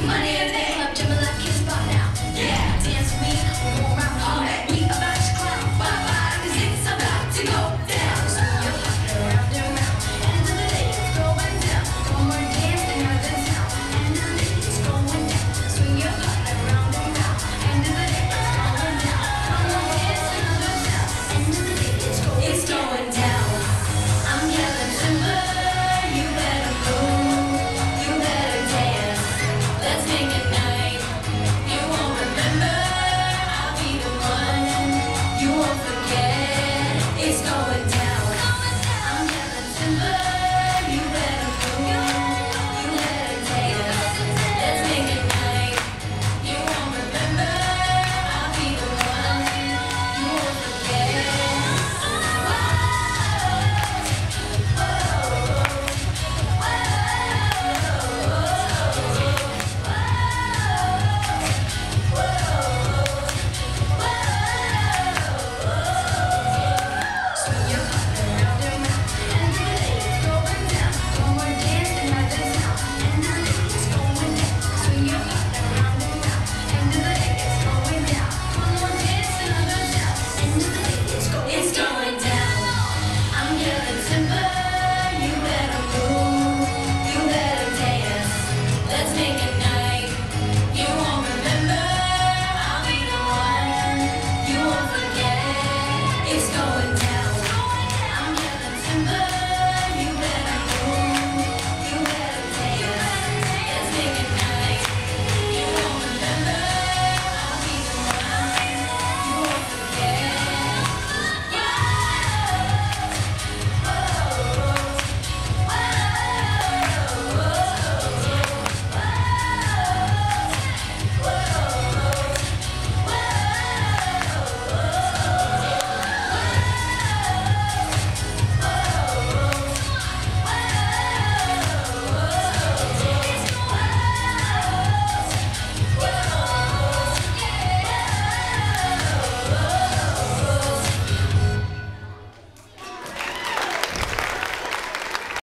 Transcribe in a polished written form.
Money in the club, jumping like his spot now. Yeah, dance with me, we'll go around all night. We about to clown, bye-bye, 'cause it's about to go down. Swing your body around and round, and the lady's going down. One more dance, another sound, and the lady's going down. Swing your body around and round, and the lady's going down. One more dance, another sound, and the lady's going down. It's going down. I'm yelling timber, you better move, you better dance. Let's make a night you won't remember. I'll be the one you won't forget. It's going down. I'm yelling timber, you better move, you better dance. Let's make a night you won't remember. I'll be the one you won't forget. Swing your body around and round, and the lady's going down. One more dance, another sound, and the lady's going down. Swing your body around and round, and the lady's going down. One more dance, another sound, and the lady's going down. It's going down. I'm yelling timber, you better move, you better dance. Let's make it